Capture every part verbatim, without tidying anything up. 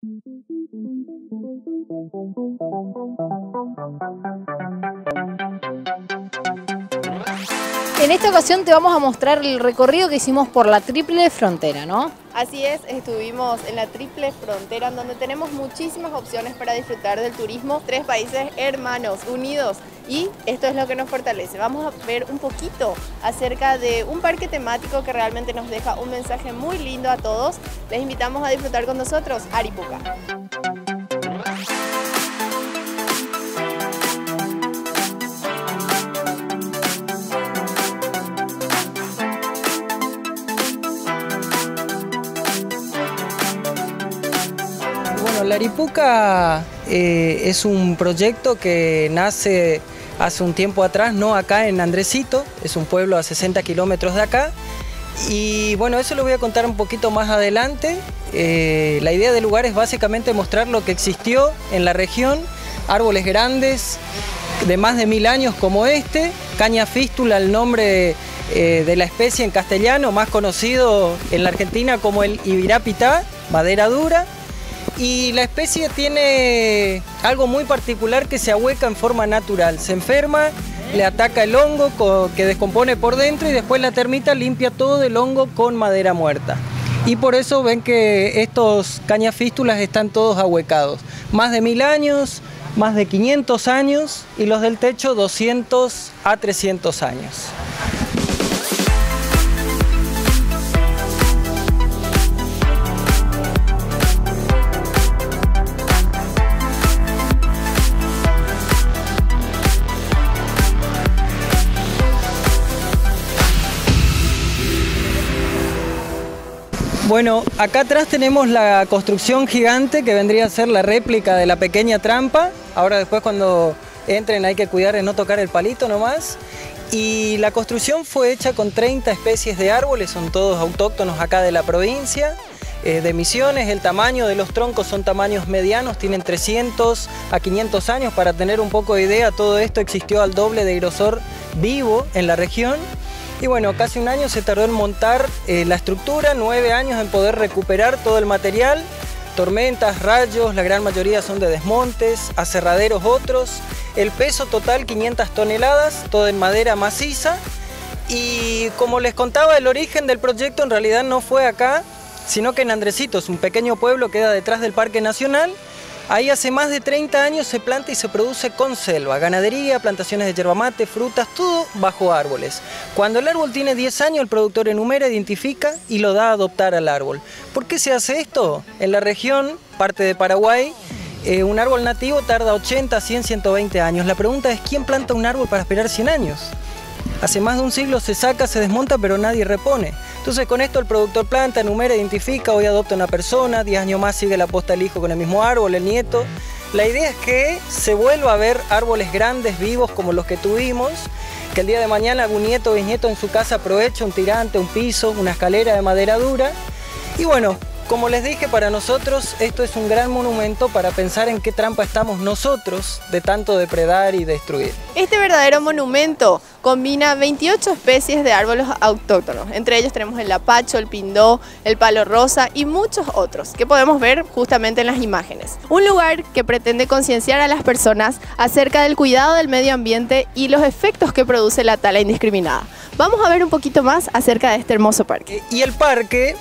En esta ocasión te vamos a mostrar el recorrido que hicimos por la Triple Frontera, ¿no? Así es, estuvimos en la Triple Frontera, en donde tenemos muchísimas opciones para disfrutar del turismo. Tres países hermanos, unidos, y esto es lo que nos fortalece. Vamos a ver un poquito acerca de un parque temático que realmente nos deja un mensaje muy lindo a todos. Les invitamos a disfrutar con nosotros Aripuca. Bueno, la Aripuca eh, es un proyecto que nace hace un tiempo atrás, no acá en Andresito, es un pueblo a sesenta kilómetros de acá. Y bueno, eso lo voy a contar un poquito más adelante. Eh, la idea del lugar es básicamente mostrar lo que existió en la región, árboles grandes de más de mil años como este, caña fístula, el nombre eh, de la especie en castellano, más conocido en la Argentina como el ibirapitá, madera dura. Y la especie tiene algo muy particular, que se ahueca en forma natural. Se enferma, le ataca el hongo que descompone por dentro y después la termita limpia todo el hongo con madera muerta. Y por eso ven que estos cañafístulas están todos ahuecados. Más de mil años, más de quinientos años y los del techo doscientos a trescientos años. Bueno, acá atrás tenemos la construcción gigante que vendría a ser la réplica de la pequeña trampa. Ahora después cuando entren hay que cuidar de no tocar el palito nomás. Y la construcción fue hecha con treinta especies de árboles, son todos autóctonos acá de la provincia eh, de Misiones. El tamaño de los troncos son tamaños medianos, tienen trescientos a quinientos años. Para tener un poco de idea, todo esto existió al doble de grosor vivo en la región. Y bueno, casi un año se tardó en montar eh, la estructura, nueve años en poder recuperar todo el material. Tormentas, rayos, la gran mayoría son de desmontes, aserraderos otros. El peso total quinientas toneladas, todo en madera maciza. Y como les contaba, el origen del proyecto en realidad no fue acá, sino que en Andresito, es un pequeño pueblo que queda detrás del Parque Nacional. Ahí hace más de treinta años se planta y se produce con selva, ganadería, plantaciones de yerba mate, frutas, todo bajo árboles. Cuando el árbol tiene diez años, el productor enumera, identifica y lo da a adoptar al árbol. ¿Por qué se hace esto? En la región, parte de Paraguay, eh, un árbol nativo tarda ochenta, cien, ciento veinte años. La pregunta es, ¿quién planta un árbol para esperar cien años? Hace más de un siglo se saca, se desmonta, pero nadie repone. Entonces con esto el productor planta, enumera, identifica, hoy adopta una persona, diez años más sigue la posta del hijo con el mismo árbol, el nieto. La idea es que se vuelva a ver árboles grandes, vivos como los que tuvimos, que el día de mañana algún nieto o bisnieto en su casa aproveche un tirante, un piso, una escalera de madera dura. Y bueno, como les dije, para nosotros esto es un gran monumento para pensar en qué trampa estamos nosotros de tanto depredar y destruir. Este verdadero monumento combina veintiocho especies de árboles autóctonos. Entre ellos tenemos el lapacho, el pindó, el palo rosa y muchos otros que podemos ver justamente en las imágenes. Un lugar que pretende concienciar a las personas acerca del cuidado del medio ambiente y los efectos que produce la tala indiscriminada. Vamos a ver un poquito más acerca de este hermoso parque. Y el parque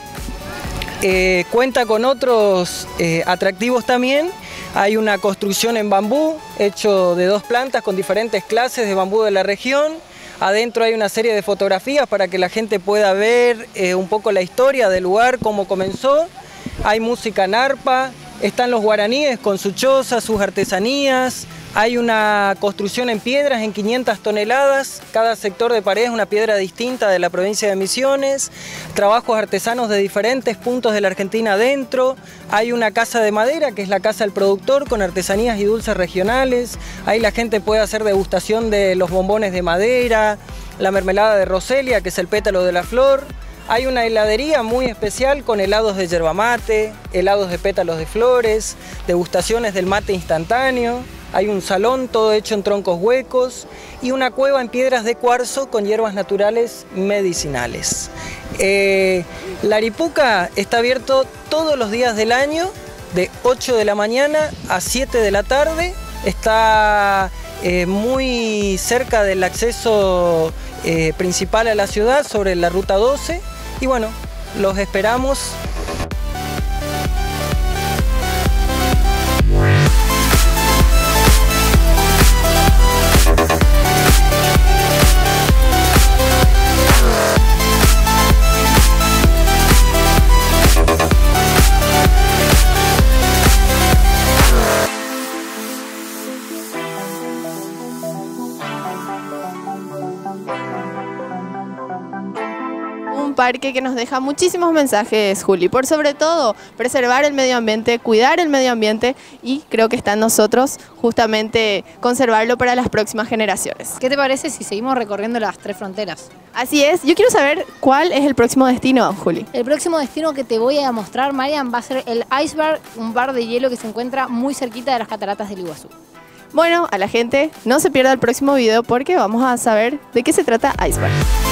Eh, cuenta con otros eh, atractivos también. Hay una construcción en bambú, hecho de dos plantas con diferentes clases de bambú de la región. Adentro hay una serie de fotografías para que la gente pueda ver eh, un poco la historia del lugar, cómo comenzó. Hay música en arpa, están los guaraníes con su choza, sus artesanías. Hay una construcción en piedras en quinientas toneladas, cada sector de pared es una piedra distinta de la provincia de Misiones, trabajos artesanos de diferentes puntos de la Argentina adentro, hay una casa de madera que es la casa del productor con artesanías y dulces regionales, ahí la gente puede hacer degustación de los bombones de madera, la mermelada de Roselia que es el pétalo de la flor. Hay una heladería muy especial con helados de yerba mate, helados de pétalos de flores, degustaciones del mate instantáneo. Hay un salón todo hecho en troncos huecos y una cueva en piedras de cuarzo con hierbas naturales medicinales. Eh, la Aripuca está abierto todos los días del año de ocho de la mañana a siete de la tarde. Está eh, muy cerca del acceso eh, principal a la ciudad, sobre la ruta doce. Y bueno, los esperamos. Un parque que nos deja muchísimos mensajes, Juli, por sobre todo preservar el medio ambiente, cuidar el medio ambiente, y creo que está en nosotros justamente conservarlo para las próximas generaciones. ¿Qué te parece si seguimos recorriendo las tres fronteras? Así es, yo quiero saber cuál es el próximo destino, Juli. El próximo destino que te voy a mostrar, Marian, va a ser el Ice Bar, un bar de hielo que se encuentra muy cerquita de las cataratas del Iguazú. Bueno, a la gente no se pierda el próximo video porque vamos a saber de qué se trata Ice Bar.